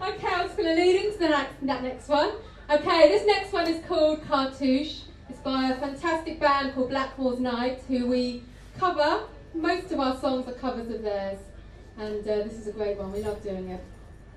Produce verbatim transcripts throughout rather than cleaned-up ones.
Okay, I'm just going to lead into the next, that next one. Okay, this next one is called Cartouche. It's by a fantastic band called Blackmore's Night, who we cover. Most of our songs are covers of theirs. And uh, this is a great one. We love doing it.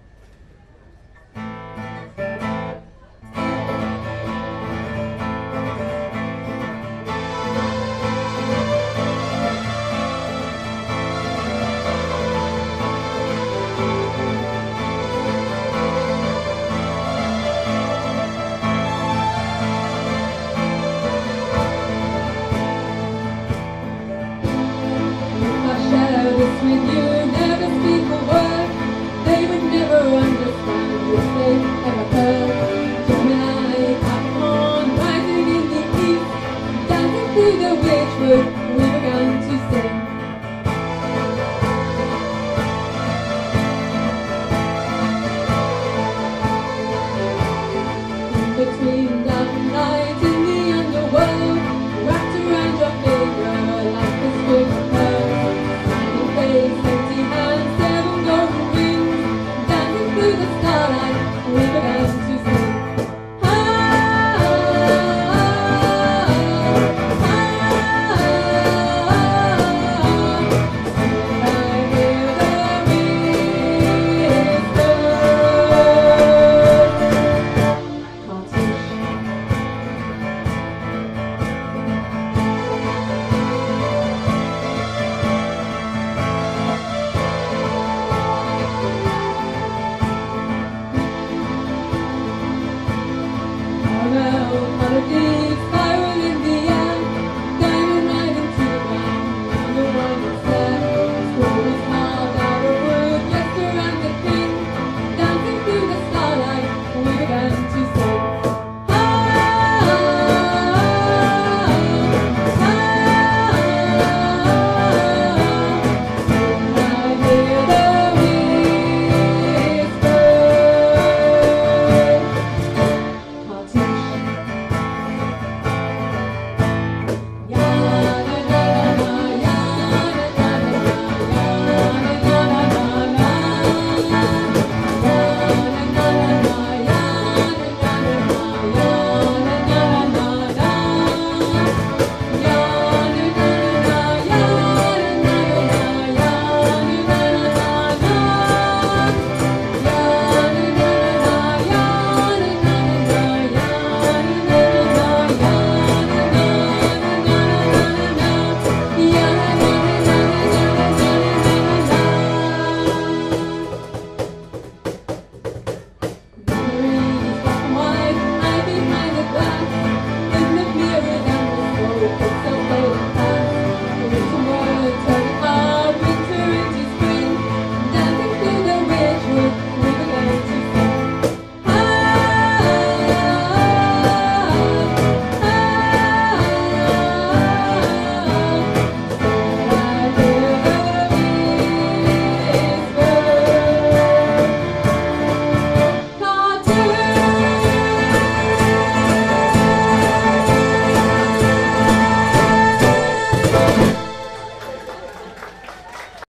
With you, never speak a word. They would never understand if they ever heard. Gemini, come on, rising in the east, dancing through the witchwood, we began to sing. In between dark night in the underworld, wrapped around your finger like a string of pearls. Empty hands, seven golden rings, dancing through the starlight, we began to sing. Ah, ah, ah, ah, I hear the whisper. Cartouche. Melodies